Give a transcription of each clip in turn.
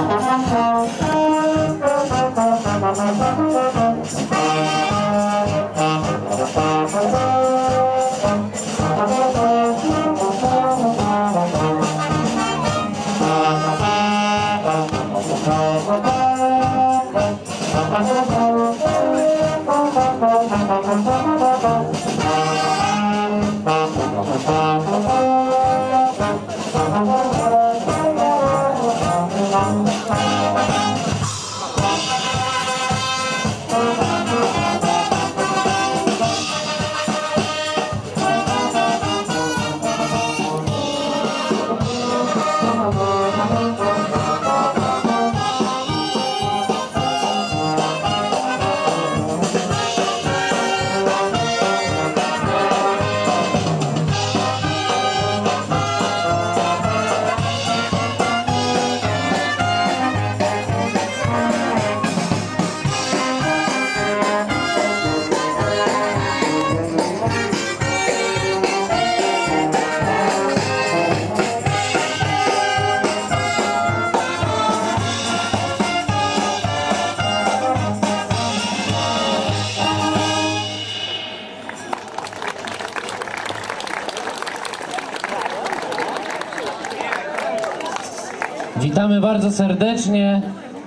Witamy bardzo serdecznie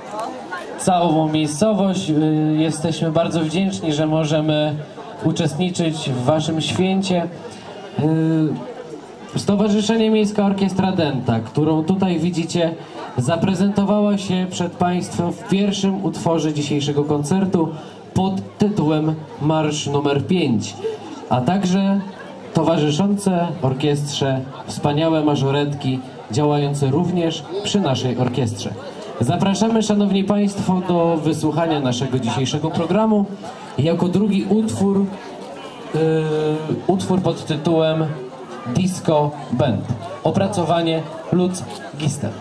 całą miejscowość. Jesteśmy bardzo wdzięczni, że możemy uczestniczyć w waszym święcie. Stowarzyszenie Miejska Orkiestra Dęta, którą tutaj widzicie, zaprezentowała się przed państwem w pierwszym utworze dzisiejszego koncertu pod tytułem Marsz numer 5, a także towarzyszące orkiestrze wspaniałe mażoretki działające również przy naszej orkiestrze. Zapraszamy, szanowni państwo, do wysłuchania naszego dzisiejszego programu. Jako drugi utwór pod tytułem Disco Band. Opracowanie Lutz Gister.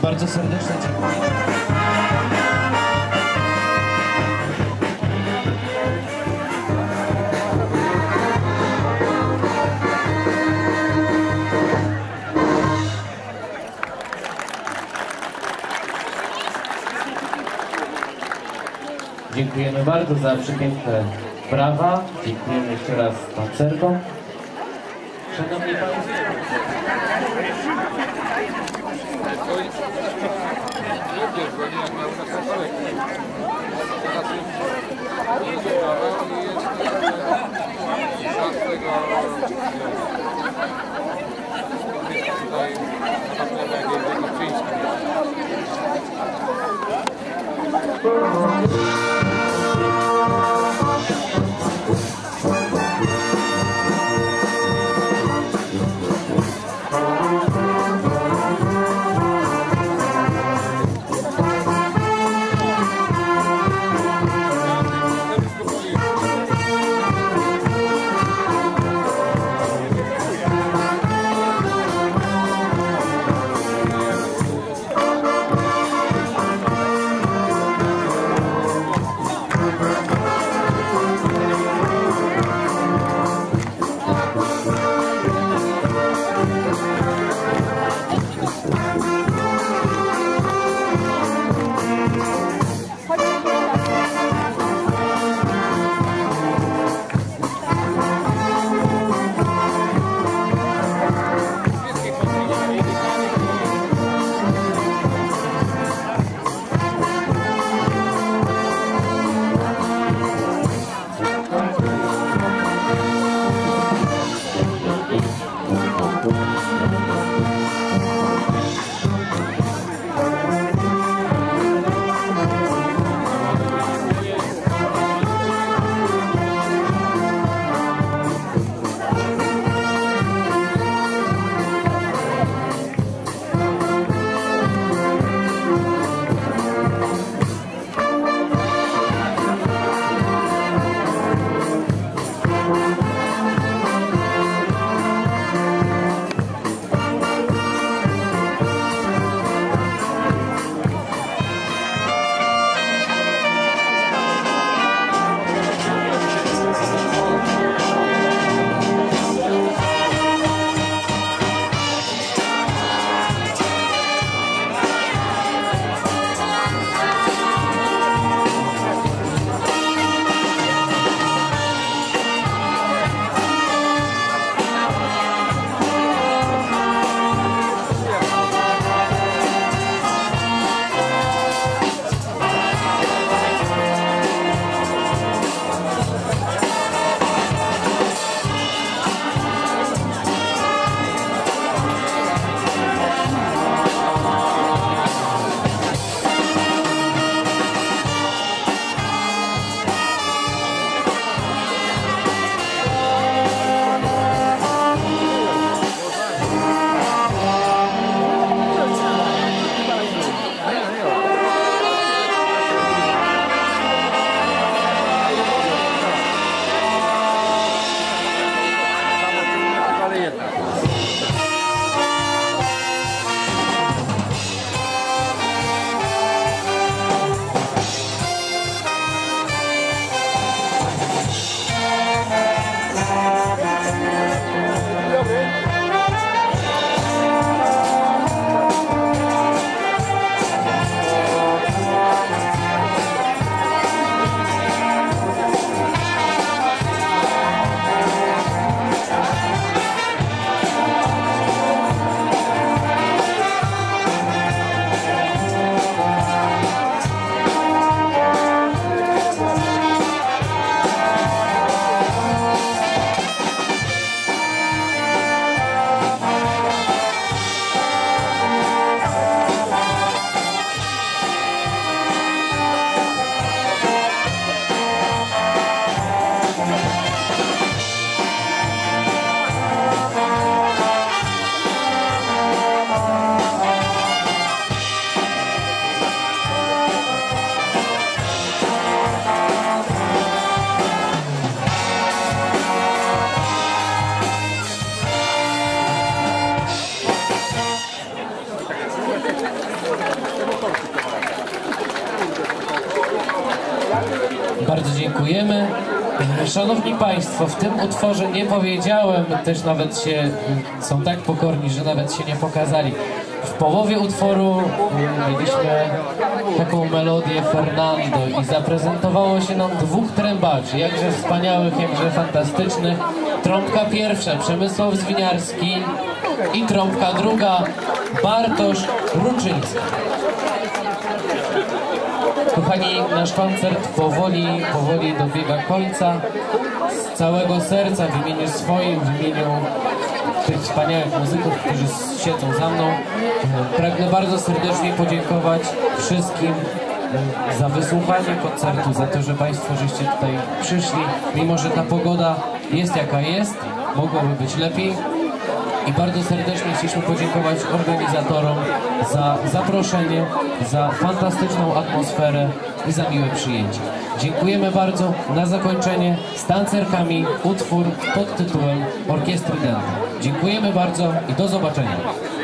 Bardzo serdecznie dziękuję. Dziękujemy bardzo za przepiękne brawa. Dziękujemy jeszcze raz tancerkom. Szanowni Państwo. Dziękujemy. Szanowni Państwo, w tym utworze nie powiedziałem, też nawet są tak pokorni, że nawet się nie pokazali. W połowie utworu mieliśmy taką melodię Fernando i zaprezentowało się nam dwóch trębaczy, jakże wspaniałych, jakże fantastycznych. Trąbka pierwsza Przemysław Zwiniarski i trąbka druga Bartosz Ruczyński. Kochani, nasz koncert powoli dobiega końca. Z całego serca w imieniu swoim, w imieniu tych wspaniałych muzyków, którzy siedzą za mną, pragnę bardzo serdecznie podziękować wszystkim za wysłuchanie koncertu, za to, że Państwo żeście tutaj przyszli, mimo że ta pogoda jest jaka jest, mogłoby być lepiej. I bardzo serdecznie chcieliśmy podziękować organizatorom za zaproszenie, za fantastyczną atmosferę i za miłe przyjęcie. Dziękujemy bardzo. Na zakończenie z tancerkami utwór pod tytułem Orkiestry Dęta. Dziękujemy bardzo i do zobaczenia.